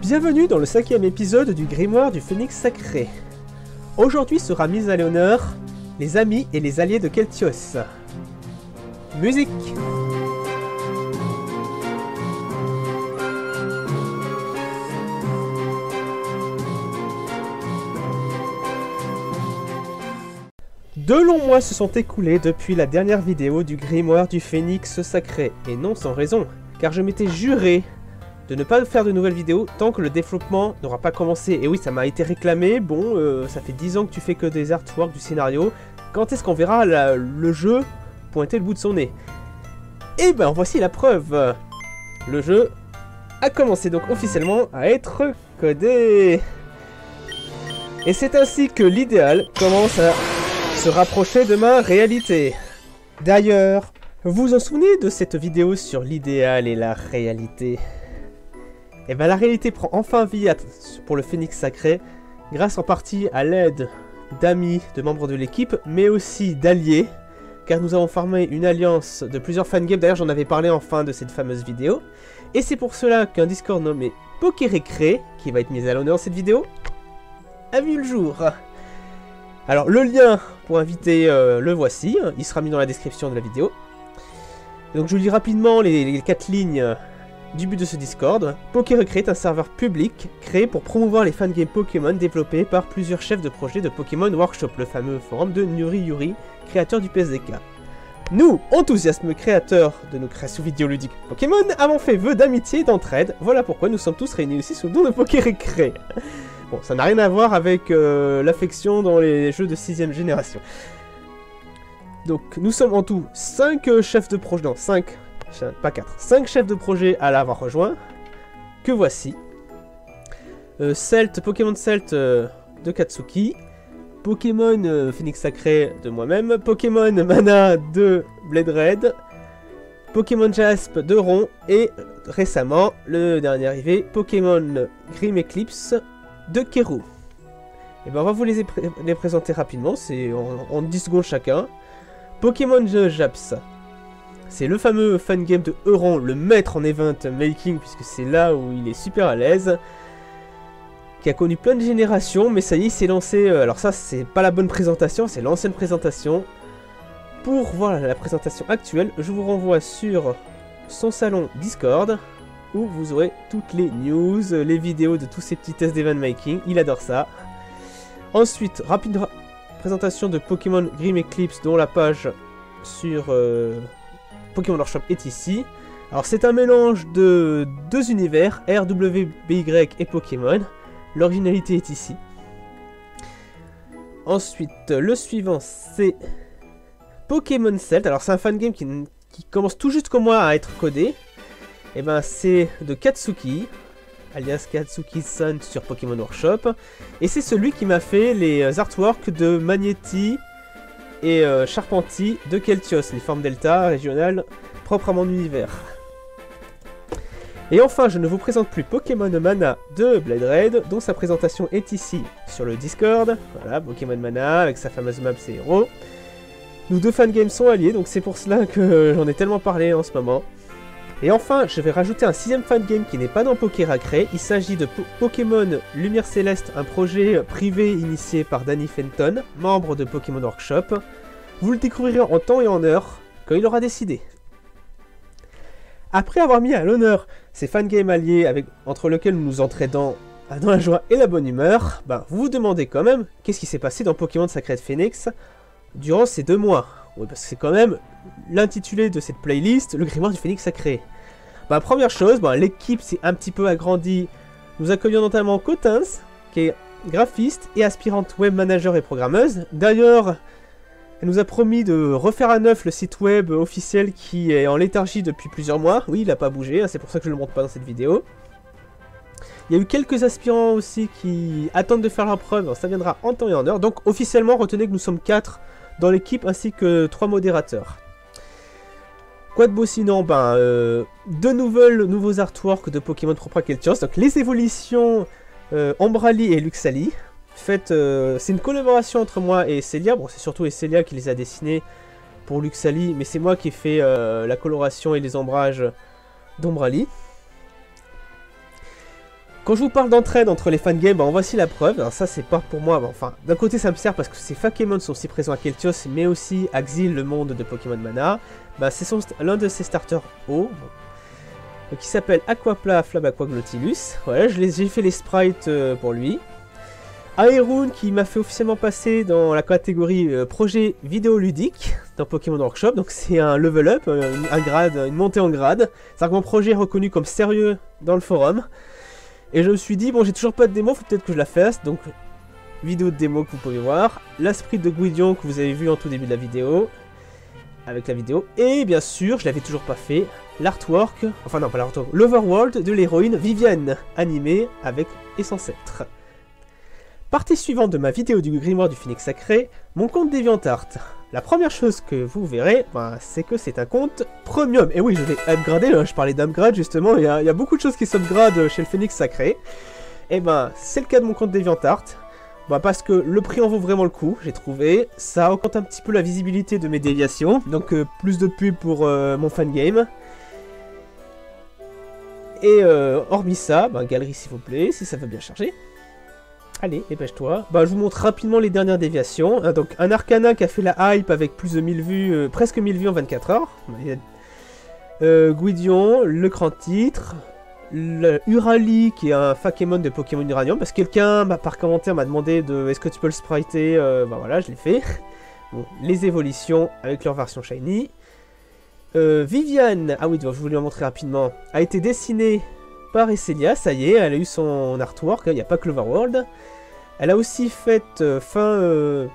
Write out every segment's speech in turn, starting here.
Bienvenue dans le 5e épisode du Grimoire du Phénix Sacré. Aujourd'hui sera mise à l'honneur les amis et les alliés de Keltios. Musique. De longs mois se sont écoulés depuis la dernière vidéo du Grimoire du Phénix Sacré, et non sans raison, car je m'étais juré de ne pas faire de nouvelles vidéos tant que le développement n'aura pas commencé. Et oui, ça m'a été réclamé, bon, ça fait 10 ans que tu fais que des artworks, du scénario, quand est-ce qu'on verra le jeu pointer le bout de son nez? Et ben voici la preuve. Le jeu a commencé donc officiellement à être codé. Et c'est ainsi que l'idéal commence à se rapprocher de ma réalité. D'ailleurs, vous vous en souvenez de cette vidéo sur l'idéal et la réalité? Et bien la réalité prend enfin vie pour le Phénix Sacré, grâce en partie à l'aide d'amis, de membres de l'équipe, mais aussi d'alliés, car nous avons formé une alliance de plusieurs fangames. D'ailleurs j'en avais parlé en fin de cette fameuse vidéo, et c'est pour cela qu'un Discord nommé Pokérécré, qui va être mis à l'honneur dans cette vidéo, a vu le jour. Alors le lien pour inviter le voici, il sera mis dans la description de la vidéo. Donc je vous lis rapidement les 4 lignes du but de ce Discord. Pokérécré est un serveur public créé pour promouvoir les fangames Pokémon développés par plusieurs chefs de projet de Pokémon Workshop, le fameux forum de Nuri Yuri, créateur du PSDK. Nous, enthousiasmes créateurs de nos créations vidéoludiques Pokémon, avons fait vœu d'amitié et d'entraide. Voilà pourquoi nous sommes tous réunis ici sous le nom de Pokérécré. Bon, ça n'a rien à voir avec l'affection dans les jeux de 6ème génération. Donc, nous sommes en tout 5 chefs de projet, non, 5, pas 4, 5 chefs de projet à l'avoir rejoint, que voici. Pokémon Celt de Katsuki, Pokémon Phénix Sacré de moi-même, Pokémon Mana de Blade Red, Pokémon Jasp de Ron, et récemment, le dernier arrivé, Pokémon Grim Eclipse de Keru. Et ben on va vous les présenter rapidement, c'est en 10 secondes chacun. Pokémon Japs, c'est le fameux fangame de Euron, le maître en event making, puisque c'est là où il est super à l'aise, qui a connu plein de générations, mais ça y est, il s'est lancé, alors ça c'est pas la bonne présentation, c'est l'ancienne présentation. Pour voir la présentation actuelle, je vous renvoie sur son salon Discord, où vous aurez toutes les news, les vidéos de tous ces petits tests d'event making, il adore ça. Ensuite, rapide présentation de Pokémon Grim Eclipse, dont la page sur Pokémon Workshop est ici. Alors c'est un mélange de deux univers, RWBY et Pokémon. L'originalité est ici. Ensuite, le suivant c'est Pokémon Celt. Alors c'est un fangame qui commence tout juste comme moi à être codé. Et ben c'est de Katsuki, alias Katsuki-san sur Pokémon Workshop. Et c'est celui qui m'a fait les artworks de Magnéti et Charpentier de Keltios, les formes Delta régionales propres à mon univers. Et enfin, je ne vous présente plus Pokémon Mana de Blade Red, dont sa présentation est ici sur le Discord. Voilà, Pokémon Mana avec sa fameuse map ses héros. Nos deux fangames sont alliés, donc c'est pour cela que j'en ai tellement parlé en ce moment. Et enfin, je vais rajouter un 6ème fangame qui n'est pas dans Pokérécré. Il s'agit de Pokémon Lumière Céleste, un projet privé initié par Danny Fenton, membre de Pokémon Workshop. Vous le découvrirez en temps et en heure, quand il aura décidé. Après avoir mis à l'honneur ces fangames alliés entre lesquels nous nous entraînons dans la joie et la bonne humeur, vous vous demandez quand même qu'est-ce qui s'est passé dans Pokémon Sacred Phoenix durant ces 2 mois. Oui, parce que c'est quand même l'intitulé de cette playlist, le Grimoire du Phénix Sacré. Première chose, l'équipe s'est un petit peu agrandie. Nous accueillons notamment Cotins, qui est graphiste et aspirante web manager et programmeuse. D'ailleurs, elle nous a promis de refaire à neuf le site web officiel qui est en léthargie depuis plusieurs mois. Oui, il n'a pas bougé, c'est pour ça que je ne le montre pas dans cette vidéo. Il y a eu quelques aspirants aussi qui attendent de faire leur preuve, ça viendra en temps et en heure. Donc officiellement, retenez que nous sommes 4 dans l'équipe ainsi que 3 modérateurs. Quoi de beau sinon? Nouveaux artworks de Pokémon propres à Keltios. Donc les évolutions Ombrali et Luxali. C'est une collaboration entre moi et Célia. Bon, c'est surtout Célia qui les a dessinés pour Luxali, mais c'est moi qui ai fait la coloration et les ombrages d'Ombrali. Quand je vous parle d'entraide entre les fangames, en voici la preuve. Alors ça, c'est pas pour moi, enfin, d'un côté ça me sert parce que ces Fakemon sont aussi présents à Keltios, mais aussi à Xyl, le monde de Pokémon Mana. Bah, c'est l'un de ses starters hauts, qui s'appelle Aquapla Flabaquaglautilus. Voilà, j'ai fait les sprites pour lui. Aeroon qui m'a fait officiellement passer dans la catégorie projet vidéoludique dans Pokémon Workshop, donc c'est un level up, un grade, une montée en grade. C'est un projet reconnu comme sérieux dans le forum. Et je me suis dit, bon, j'ai toujours pas de démo, faut peut-être que je la fasse, donc vidéo de démo que vous pouvez voir. La sprite de Gwydion que vous avez vu en tout début de la vidéo, avec la vidéo. Et bien sûr, je l'avais toujours pas fait, l'artwork, enfin non pas l'artwork, l'overworld de l'héroïne Viviane, animée avec et sans être. Partie suivante de ma vidéo du Grimoire du Phénix Sacré, mon compte DeviantArt. La première chose que vous verrez, bah, c'est que c'est un compte premium. Et oui, je l'ai upgradé, je parlais d'upgrade justement, il y a beaucoup de choses qui s'upgradent chez le Phénix Sacré. Et ben, c'est le cas de mon compte DeviantArt. Bah, parce que le prix en vaut vraiment le coup, j'ai trouvé. Ça augmente un petit peu la visibilité de mes déviations, donc plus de pubs pour mon fangame. Et hormis ça, bah, galerie s'il vous plaît, si ça veut bien charger. Allez, dépêche-toi. Bah, je vous montre rapidement les dernières déviations. Donc, un Arcana qui a fait la hype avec plus de 1000 vues, presque 1000 vues en 24 heures. Gwydion, le grand titre. Le Urali qui est un Fakemon de Pokémon Uranium. Parce que quelqu'un, par commentaire, m'a demandé de est-ce que tu peux le spriter. Bah voilà, je l'ai fait. Bon, les évolutions avec leur version shiny. Viviane, ah oui, je voulais en montrer rapidement, a été dessinée par Esselia, ça y est, elle a eu son artwork, il n'y a pas que l'Overworld. Elle a aussi fait fin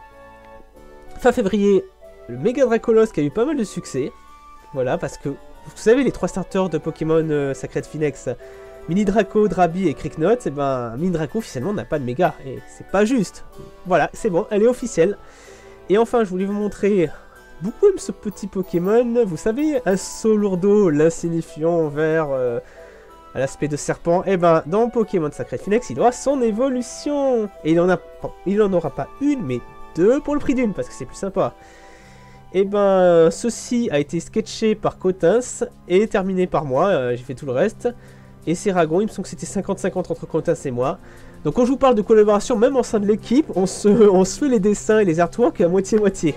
février le Mega Dracolos qui a eu pas mal de succès. Voilà, parce que vous savez, les 3 starters de Pokémon Sacred Phoenix, Mini Draco, Drabi et Cricknot, et ben Mini Draco officiellement n'a pas de méga, et c'est pas juste. Voilà, c'est bon, elle est officielle. Et enfin, je voulais vous montrer, beaucoup aiment ce petit Pokémon, vous savez, un Solourdo, l'insignifiant vert à l'aspect de serpent, et ben dans Pokémon Sacred Phoenix, il aura son évolution. Et il en aura pas une, mais 2 pour le prix d'une, parce que c'est plus sympa. Et ben ceci a été sketché par Cotins et terminé par moi, j'ai fait tout le reste. Et Seragon, il me semble que c'était 50-50 entre Cotins et moi. Donc quand je vous parle de collaboration, même au sein de l'équipe, on se fait les dessins et les artworks à moitié-moitié.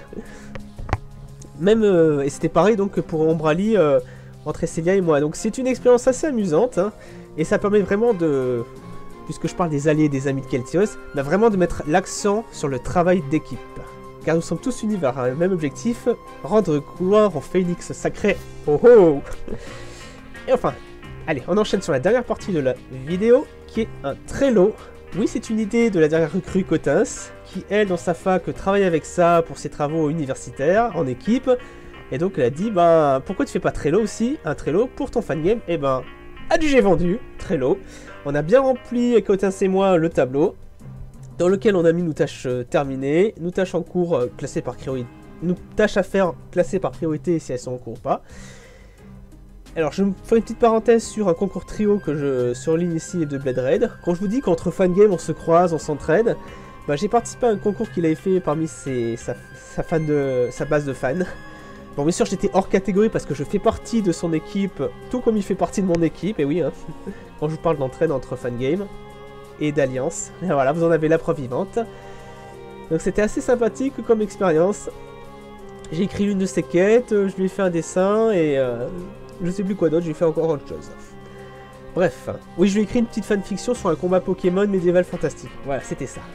Même, et c'était pareil donc pour Ombrali, entre Esselia et moi. Donc c'est une expérience assez amusante, hein, et ça permet vraiment de, puisque je parle des alliés et des amis de Keltios, bah vraiment de mettre l'accent sur le travail d'équipe. Car nous sommes tous unis vers un même objectif, rendre gloire au Phénix Sacré. Oh oh. Et enfin, allez, on enchaîne sur la dernière partie de la vidéo, qui est un Trello. Oui, c'est une idée de la dernière recrue Cotins, qui elle, dans sa fac, travaille avec ça pour ses travaux universitaires, en équipe. Et donc elle a dit, bah, pourquoi tu fais pas Trello aussi, un Trello pour ton fangame? Et ben, adjugé vendu, Trello. On a bien rempli, Cotins et moi, le tableau, dans lequel on a mis nos tâches terminées, nos tâches en cours classées par priorité, nos tâches à faire classées par priorité si elles sont en cours ou pas. Alors je me ferai une petite parenthèse sur un concours trio que je surligne ici de Blade Raid. Quand je vous dis qu'entre fangame on se croise, on s'entraide, bah, j'ai participé à un concours qu'il avait fait parmi sa base de fans. Bon, bien sûr, j'étais hors catégorie parce que je fais partie de son équipe, tout comme il fait partie de mon équipe, et oui, hein, quand je vous parle d'entraide entre fangame et d'alliance, voilà, vous en avez la preuve vivante. Donc c'était assez sympathique comme expérience. J'ai écrit l'une de ses quêtes, je lui ai fait un dessin, et je sais plus quoi d'autre, j'ai fait encore autre chose. Bref, oui, je lui ai écrit une petite fanfiction sur un combat Pokémon médiéval fantastique, voilà, c'était ça.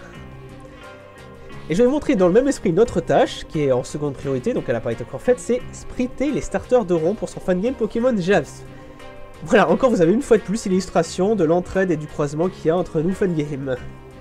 Et je vais vous montrer dans le même esprit une autre tâche, qui est en seconde priorité, donc elle n'a pas été encore faite, c'est spritter les starters de rond pour son fangame Pokémon Javs. Voilà, encore vous avez une fois de plus l'illustration de l'entraide et du croisement qu'il y a entre nous fangame.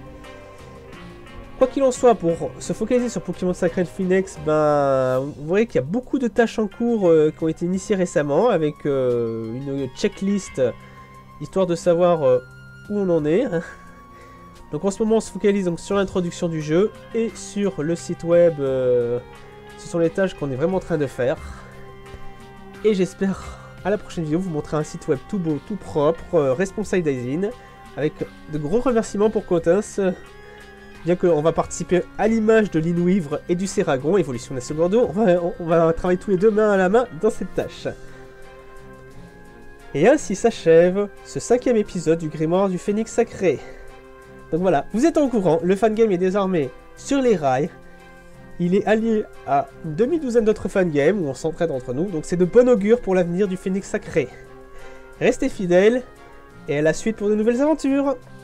Quoi qu'il en soit, pour se focaliser sur Pokémon Sacred Phoenix, ben, vous voyez qu'il y a beaucoup de tâches en cours qui ont été initiées récemment, avec une checklist, histoire de savoir où on en est. Donc en ce moment on se focalise donc sur l'introduction du jeu et sur le site web, ce sont les tâches qu'on est vraiment en train de faire. Et j'espère à la prochaine vidéo vous montrer un site web tout beau, tout propre, responsabilisé, avec de gros remerciements pour Cotins, bien qu'on va participer à l'image de l'Inouivre et du Seragon, évolution de la seconde, on va travailler tous les deux main à la main dans cette tâche. Et ainsi s'achève ce 5e épisode du Grimoire du Phénix Sacré. Donc voilà, vous êtes au courant, le fangame est désormais sur les rails. Il est allié à une demi-douzaine d'autres fangames où on s'entraide entre nous, donc c'est de bon augure pour l'avenir du Phénix Sacré. Restez fidèles, et à la suite pour de nouvelles aventures.